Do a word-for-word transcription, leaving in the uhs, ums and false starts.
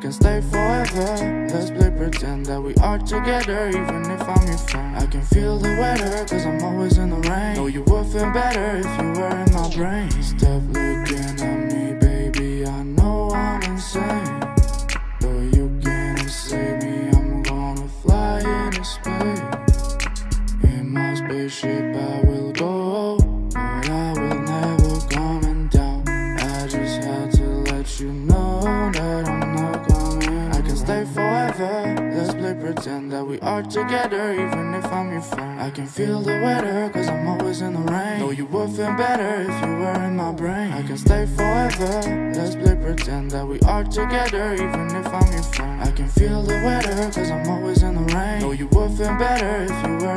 can stay forever. Let's play pretend that we are together, even if I'm your friend. I can feel the weather, cause I'm always in the rain. Know you would feel better if you were in my brain. Stop looking at me, baby, I know I'm insane, but you can't save me, I'm gonna fly into space. In my spaceship I will go, but I will never coming down. I just had to let you know that I'm not coming. I can stay forever. Let's play pretend that we are together, even if I'm your friend. I can feel the weather, cause I'm always in the rain. Know you would feel better if you were in my brain. I can stay forever. Let's play pretend that we are together, even if I'm your friend. I can feel the weather, cause I'm always in the rain. Know you would feel better if you were